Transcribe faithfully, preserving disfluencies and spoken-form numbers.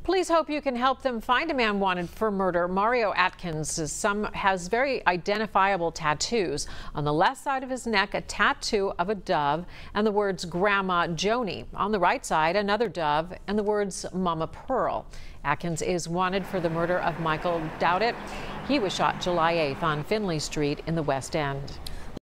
Police hope you can help them find a man wanted for murder. Mareo Akins is some, has very identifiable tattoos. On the left side of his neck, a tattoo of a dove and the words Grandma Joanny. On the right side, another dove and the words Momma Pearl. Akins is wanted for the murder of Michael Douthit. He was shot July eighth on Findlay Street in the West End.